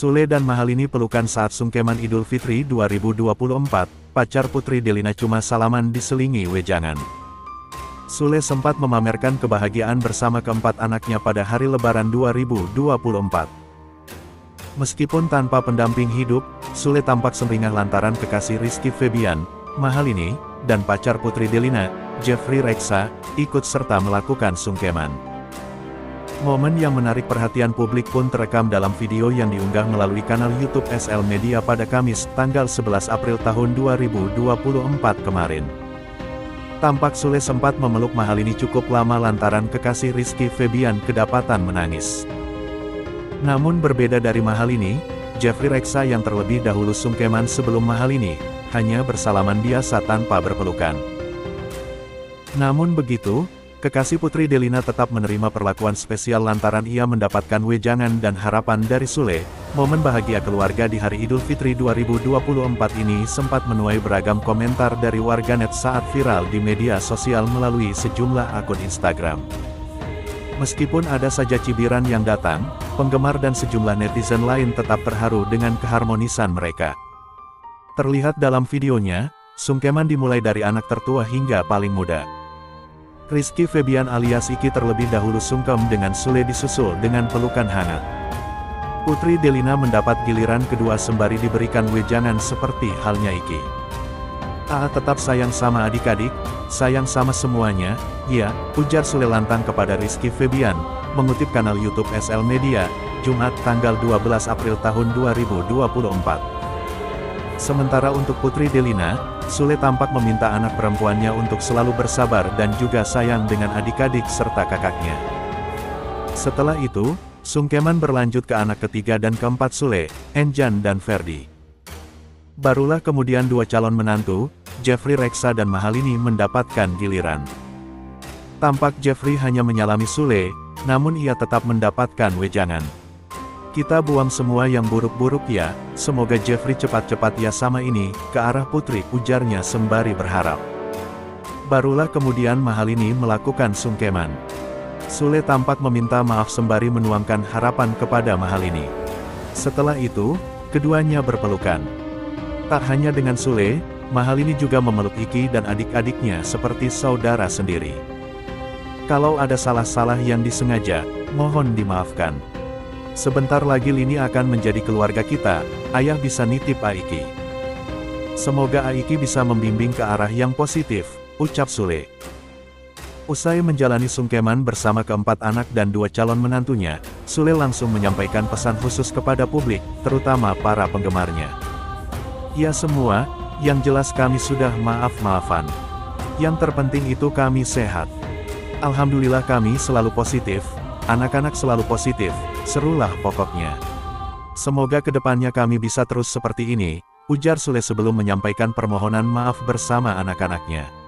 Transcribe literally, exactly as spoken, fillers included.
Sule dan Mahalini pelukan saat sungkeman Idul Fitri dua ribu dua puluh empat, pacar Putri Delina cuma salaman diselingi wejangan. Sule sempat memamerkan kebahagiaan bersama keempat anaknya pada hari Lebaran dua ribu dua puluh empat. Meskipun tanpa pendamping hidup, Sule tampak sumringah lantaran kekasih Rizky Febian, Mahalini, dan pacar Putri Delina, Jeffrey Reksa, ikut serta melakukan sungkeman. Momen yang menarik perhatian publik pun terekam dalam video yang diunggah melalui kanal YouTube S L Media pada Kamis, tanggal sebelas April tahun dua ribu dua puluh empat kemarin. Tampak Sule sempat memeluk Mahalini cukup lama lantaran kekasih Rizky Febian kedapatan menangis. Namun berbeda dari Mahalini, Jeffrey Reksa yang terlebih dahulu sungkeman sebelum Mahalini, hanya bersalaman biasa tanpa berpelukan. Namun begitu, kekasih Putri Delina tetap menerima perlakuan spesial lantaran ia mendapatkan wejangan dan harapan dari Sule. Momen bahagia keluarga di hari Idul Fitri dua ribu dua puluh empat ini sempat menuai beragam komentar dari warganet saat viral di media sosial melalui sejumlah akun Instagram. Meskipun ada saja cibiran yang datang, penggemar dan sejumlah netizen lain tetap terharu dengan keharmonisan mereka. Terlihat dalam videonya, sungkeman dimulai dari anak tertua hingga paling muda. Rizky Febian alias Iki terlebih dahulu sungkem dengan Sule disusul dengan pelukan hangat. Putri Delina mendapat giliran kedua sembari diberikan wejangan seperti halnya Iki. "Ah, tetap sayang sama adik-adik, sayang sama semuanya, ya," ujar Sule lantang kepada Rizky Febian, mengutip kanal YouTube S L Media, Jumat tanggal dua belas April tahun dua ribu dua puluh empat. Sementara untuk Putri Delina, Sule tampak meminta anak perempuannya untuk selalu bersabar dan juga sayang dengan adik-adik serta kakaknya. Setelah itu, sungkeman berlanjut ke anak ketiga dan keempat Sule, Enjan dan Ferdi. Barulah kemudian dua calon menantu, Jeffrey Reksa dan Mahalini mendapatkan giliran. Tampak Jeffrey hanya menyalami Sule, namun ia tetap mendapatkan wejangan. "Kita buang semua yang buruk-buruk ya, semoga Jeffrey cepat-cepat ya sama ini," ke arah Putri, ujarnya sembari berharap. Barulah kemudian Mahalini melakukan sungkeman. Sule tampak meminta maaf sembari menuangkan harapan kepada Mahalini. Setelah itu, keduanya berpelukan. Tak hanya dengan Sule, Mahalini juga memeluk Iki dan adik-adiknya seperti saudara sendiri. "Kalau ada salah-salah yang disengaja, mohon dimaafkan. Sebentar lagi Lini akan menjadi keluarga kita, ayah bisa nitip Aiki. Semoga Aiki bisa membimbing ke arah yang positif," ucap Sule. Usai menjalani sungkeman bersama keempat anak dan dua calon menantunya, Sule langsung menyampaikan pesan khusus kepada publik, terutama para penggemarnya. "Ya semua, yang jelas kami sudah maaf-maafan. Yang terpenting itu kami sehat. Alhamdulillah kami selalu positif, anak-anak selalu positif, serulah pokoknya. Semoga kedepannya kami bisa terus seperti ini," ujar Sule sebelum menyampaikan permohonan maaf bersama anak-anaknya.